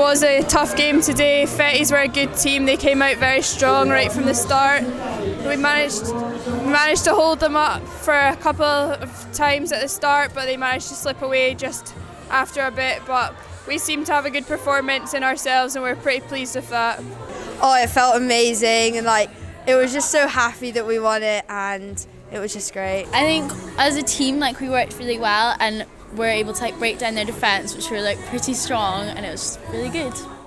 was a tough game today. Fettes were a good team. They came out very strong right from the start. We managed to hold them up for a couple of times at the start, but they managed to slip away just after a bit. But we seemed to have a good performance in ourselves, and we're pretty pleased with that. Oh, it felt amazing, and it was just so happy that we won it, and it was just great. I think as a team, we worked really well, and were able to break down their defence, which were pretty strong, and it was just really good.